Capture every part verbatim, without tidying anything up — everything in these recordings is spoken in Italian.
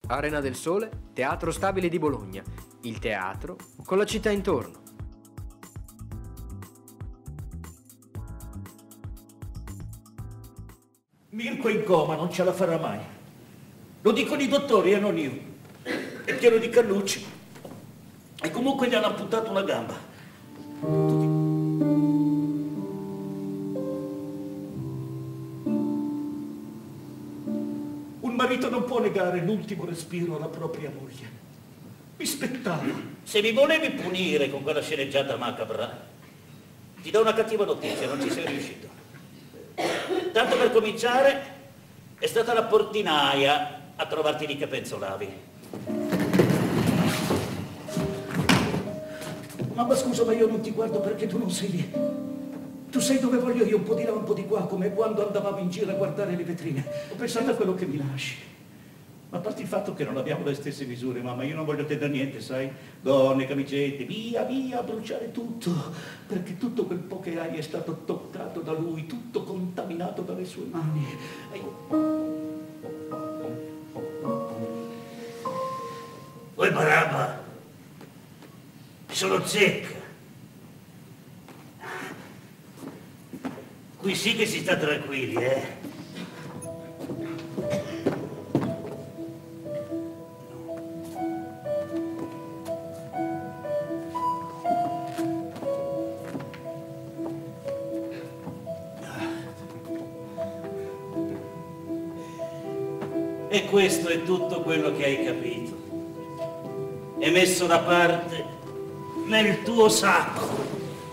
Arena del Sole, Teatro Stabile di Bologna. Il teatro con la città intorno. Mirko è in coma, non ce la farà mai. Lo dicono i dottori e non io. È pieno di cannucci. E comunque gli hanno amputato una gamba. Tutti... Un marito non può negare l'ultimo respiro alla propria moglie. Mi spettava. Se mi volevi punire con quella sceneggiata macabra, ti do una cattiva notizia, non ci sei riuscito. Tanto per cominciare, è stata la portinaia a trovarti lì che penzolavi. Mamma, scusa, ma io non ti guardo perché tu non sei lì. Tu sei dove voglio io, un po' di là, un po' di qua, come quando andavamo in giro a guardare le vetrine. Ho pensato a quello che mi lasci. Ma a parte il fatto che non abbiamo le stesse misure, mamma, io non voglio te da niente, sai? Donne, camicette, via, via, a bruciare tutto. Perché tutto quel po' che hai è stato toccato da lui, tutto contaminato dalle sue mani. E Poi Barabba, sono zecca. Qui sì che si sta tranquilli, eh? E questo è tutto quello che hai capito. È messo da parte nel tuo sacco.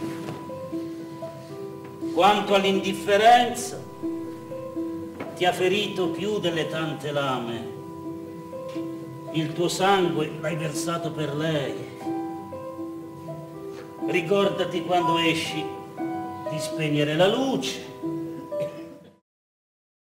Quanto all'indifferenza, ti ha ferito più delle tante lame. Il tuo sangue l'hai versato per lei. Ricordati quando esci di spegnere la luce